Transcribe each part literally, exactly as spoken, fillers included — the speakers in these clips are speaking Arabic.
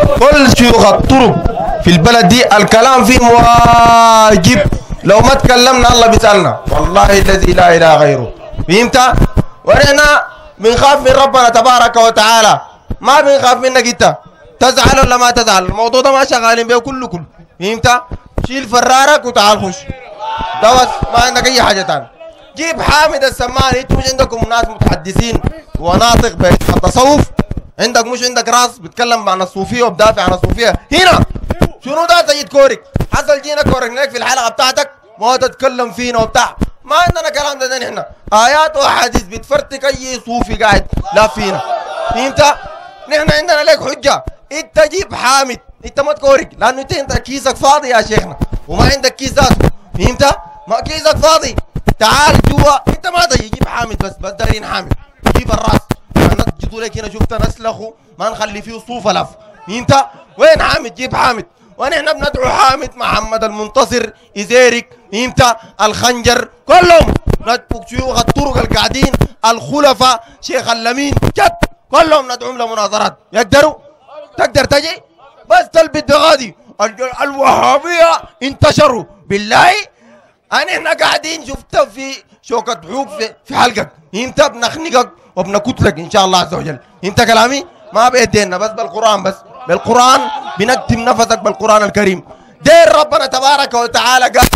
كل شيوخ الطرق في البلد دي الكلام فيه واجب، لو ما تكلمنا الله بيسألنا والله الذي لا إله غيره. فهمت؟ ونحن بنخاف من ربنا تبارك وتعالى، ما بنخاف منك انت تزعل ولا ما تزعل، الموضوع ده ما شغالين بيه كله كله. فهمت؟ شيل فرارك وتعال خش، ده بس، ما عندك اي حاجه ثانيه. جيب حامد السماني، انتوا مش عندكم ناس متحدثين وناطق بالتصوف؟ عندك مش عندك راس بتكلم عن الصوفيه وبدافع عن الصوفيه هنا؟ شنو ده سيد كورك؟ حصل جينا كورك في الحلقه بتاعتك ما تتكلم فينا وبتاع، ما عندنا كلام ده نحن، ايات واحاديث بتفرتك اي صوفي قاعد لا فينا. فهمت؟ نحن عندنا لك حجه، انت جيب حامد، انت ما تكورك لانه انت انت كيسك فاضي يا شيخنا وما عندك كيس ذاته. فهمت؟ ما كيسك فاضي، تعال جوا، انت ما تجي جيب حامد بس بس دارين حامد، جيب الراس انا جيتوا لك هنا شفت نسلخه ما نخلي فيه صوف لف. فهمت؟ وين حامد؟ جيب حامد، ونحن بندعو حامد محمد المنتصر إزيرك. فهمت؟ الخنجر كلهم ندعو شيوخ الطرق القاعدين الخلفاء شيخ اللمين جد كلهم ندعوهم لمناظرات. يقدروا؟ تقدر تجي؟ بس تلبد بغادي الوهابية انتشروا بالله. أنا احنا قاعدين شفت في شوكة حوك في, في حلقك. انت بنخنقك وبنكتلك ان شاء الله عز وجل. انت كلامي ما بيدينا بس بالقرآن، بس بالقرآن بنكتم نفسك بالقرآن الكريم. دير ربنا تبارك وتعالى قال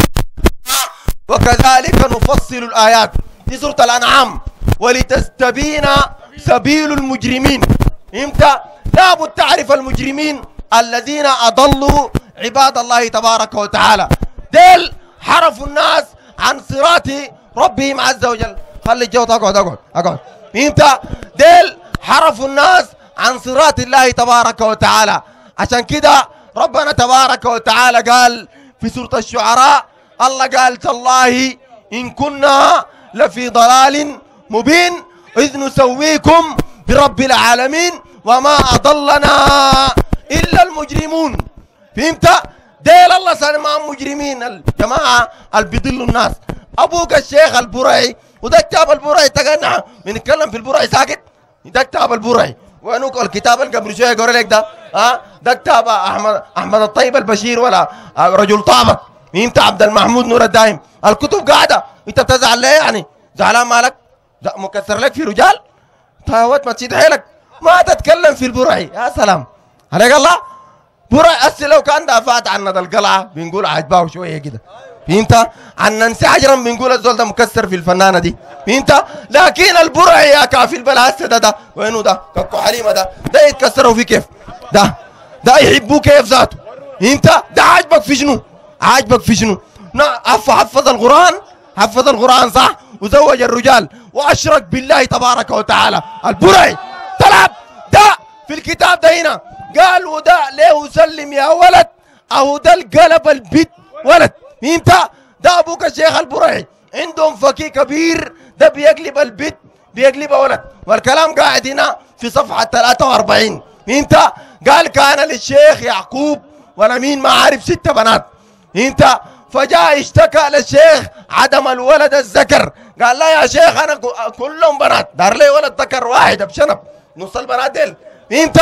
وكذلك نفصل الآيات في سورة الأنعام ولتستبين سبيل المجرمين. فهمت؟ لابد تعرف المجرمين الذين أضلوا عباد الله تبارك وتعالى، ديل حرفوا الناس عن صراط ربهم عز وجل. خلي الجو اقعد اقعد اقعد. فهمت؟ ديل حرفوا الناس عن صراط الله تبارك وتعالى. عشان كده ربنا تبارك وتعالى قال في سورة الشعراء، الله قال تالله إن كنا لفي ضلال مبين إذ نسويكم برب العالمين وما أضلنا إلا المجرمون. فهمت؟ ديل الله سلمان مجرمين الجماعة اللي بيضلوا الناس. أبوك الشيخ البرعي، وده كتاب البرعي تقنع بنتكلم في البرعي ساكت، ده كتاب البرعي. وينوك الكتاب اللي قبل شويه قرأ لك ده؟ ها؟ ده كتاب احمد احمد الطيب البشير ولا رجل طابق. فهمت؟ عبد المحمود نور الدايم. الكتب قاعده، انت بتزعل ليه يعني؟ زعلان مالك؟ مكسر لك في رجال؟ طيب ما تشيد حيلك، ما تتكلم في البرعي. يا سلام عليك الله. برعي أسي لو كان دافعت عن ندى القلعه بنقول عجباه شويه كده. فهمت؟ عن ننسى حجرا بنقول الزول ده مكسر في الفنانه دي. فهمت؟ لكن البرعي يا كافي البلا هسه ده ده وينو ده؟ كاكو حليمه ده ده يتكسروا في كيف؟ ده ده يحبوه كيف ذاته. فهمت؟ ده عاجبك في شنو؟ عاجبك في شنو؟ حفظ القران، حفظ القران صح وزوج الرجال واشرك بالله تبارك وتعالى. البرعي طلب ده في الكتاب ده هنا قال وده ليه سلم يا ولد او ده القلب البيت ولد. فهمت؟ ده ابوك الشيخ البرعي عندهم فقيه كبير ده بيقلب البيت بيقلبها ولد. والكلام قاعد هنا في صفحه ثلاثة وأربعين. فهمت؟ قال كان للشيخ يعقوب ولا مين ما عارف ست بنات. فهمت؟ فجاء اشتكى للشيخ عدم الولد الذكر، قال لا يا شيخ انا كلهم بنات، دار لي ولد ذكر واحد بشنب نص البنات ديل. فهمت؟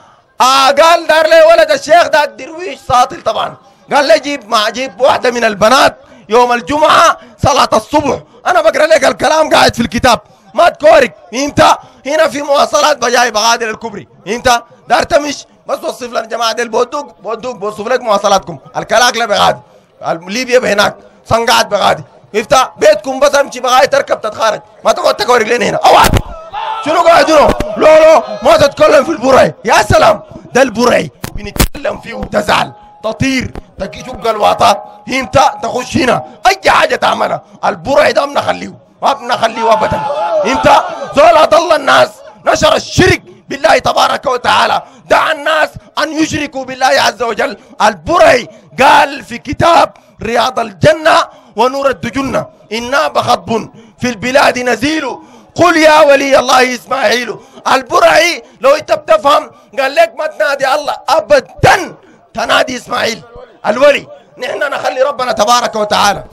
آه قال دار لي ولد الشيخ ده درويش ساطل طبعا، قال لي جيب ما جيب واحده من البنات يوم الجمعه صلاه الصبح. انا بقرا لك الكلام قاعد في الكتاب ما تكورك. فهمت؟ هنا في مواصلات بجاي بغادر الكوبري. فهمت؟ دار تمش بس وصف لنا الجماعه ديل بودوك بودوك بوصف لك مواصلاتكم. الكلاكله بغادي، ليبيا بهناك، صنقعت بغادي. فهمت؟ بيتكم بس امشي بغادي تركب تتخارج، ما تقعد تكورك لين هنا. اوعى شنو قاعد هنا؟ لا لا ما تتكلم في البرعي. يا سلام ده البرعي بنتكلم فيه وتزعل تطير تشق الواطات. فهمت؟ تخش هنا اي حاجه تعملها. البرعي ده بنخليه ما بنخليه ابدا. فهمت؟ زول اضل الناس، نشر الشرك بالله تبارك وتعالى، دعا الناس ان يشركوا بالله عز وجل. البرعي قال في كتاب رياض الجنه ونور الدجنه انا بخطب في البلاد نزيل قل يا ولي الله اسماعيل. البرعي لو انت بتفهم قال لك ما تنادي الله ابدا، تنادي اسماعيل الولي. نحن نخلي ربنا تبارك وتعالى.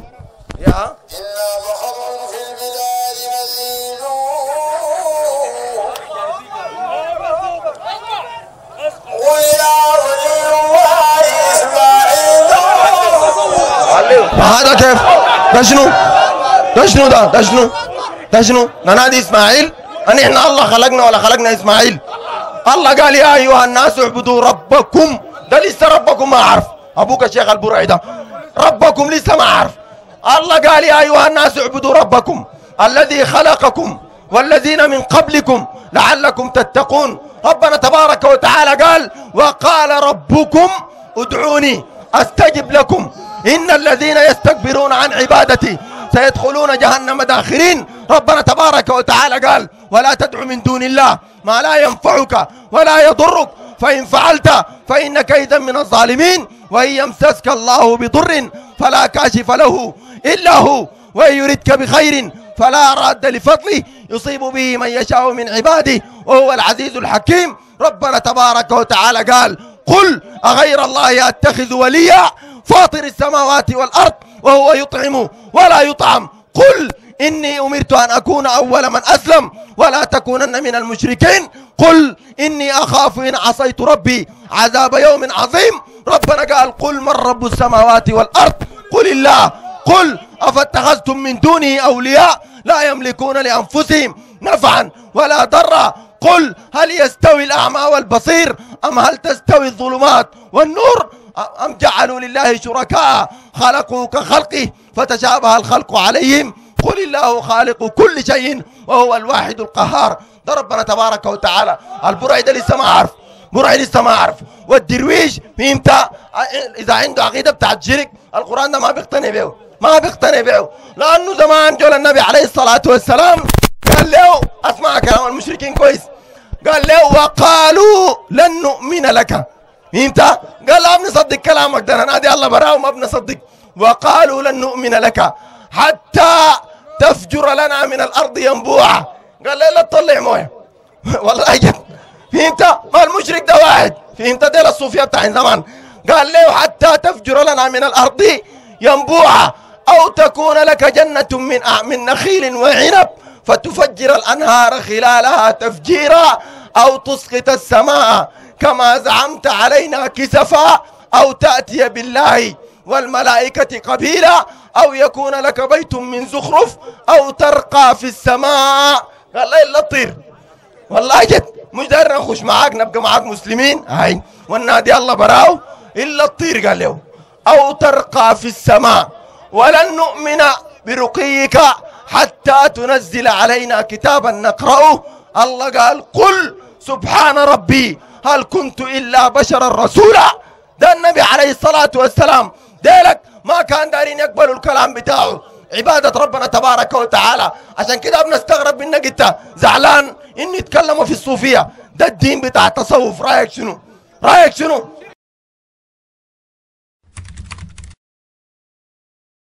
يا قل يا هذا كيف؟ ده شنو؟ ده شنو ده؟ ده شنو؟ ده شنو؟ ننادي اسماعيل؟ ان احنا الله خلقنا ولا خلقنا اسماعيل؟ الله قال يا ايها الناس اعبدوا ربكم. ده لسه ربكم ما عرف. ابوك الشيخ البرعي ده ربكم لسه ما عرف. الله قال يا ايها الناس اعبدوا ربكم الذي خلقكم والذين من قبلكم لعلكم تتقون. ربنا تبارك وتعالى قال وقال ربكم ادعوني استجب لكم ان الذين يستكبرون عن عبادتي سيدخلون جهنم داخرين. ربنا تبارك وتعالى قال ولا تدع من دون الله ما لا ينفعك ولا يضرك فإن فعلت فإنك إذا من الظالمين. وإن يمسسك الله بضر فلا كاشف له إلا هو وإن يردك بخير فلا راد لفضله يصيب به من يشاء من عباده وهو العزيز الحكيم. ربنا تبارك وتعالى قال قل أغير الله أتخذ وليا فاطر السماوات والأرض وهو يطعم ولا يطعم. قل إني أمرت أن أكون أول من أسلم ولا تكونن من المشركين. قل إني أخاف إن عصيت ربي عذاب يوم عظيم. ربنا قال قل من رب السماوات والأرض قل الله. قل أفاتخذتم من دونه أولياء لا يملكون لأنفسهم نفعا ولا ضرا. قل هل يستوي الأعمى والبصير أم هل تستوي الظلمات والنور أم جعلوا لله شركاء خلقوا كخلقه فتشابه الخلق عليهم. قل الله خالق كل شيء وهو الواحد القهار. ده ربنا تبارك وتعالى. البرعي ده لسه ما عارف. برعي لسه ما عارف. والدرويش فهمت اذا عنده عقيده بتاعت شرك القران ده ما بيقتنع به ما بيقتنع به لانه زمان جول النبي عليه الصلاه والسلام قال له اسمع كلام المشركين كويس. قال له وقالوا لن نؤمن لك. فهمت؟ قال لا بنصدق كلامك ده نادي الله براه وما بنصدق. وقالوا لن نؤمن لك حتى تفجر لنا من الارض ينبوعا. قال له لا تطلع مويه والله جد. فهمت؟ ما المشرك ده واحد. فهمت؟ ديل الصوفيه بتاع زمان. قال له حتى تفجر لنا من الارض ينبوعا او تكون لك جنه من من نخيل وعنب فتفجر الانهار خلالها تفجيرا او تسقط السماء كما زعمت علينا كسفا او تاتي بالله والملائكه قبيلا او يكون لك بيت من زخرف او ترقى في السماء. قال لا الا تطير والله جد مش داير نخش معاك نبقى معاك مسلمين هاي والنادي الله براو الا تطير. قال له او ترقى في السماء ولن نؤمن برقيك حتى تنزل علينا كتابا نقرأه. الله قال قل سبحان ربي هل كنت الا بشرا رسولا. ده النبي عليه الصلاه والسلام ديلك ما كان دارين يقبلوا الكلام بتاعه عبادة ربنا تبارك وتعالى. عشان كده بنستغرب منك انت زعلان ان يتكلموا في الصوفية. ده الدين بتاع التصوف. رايك شنو؟ رايك شنو؟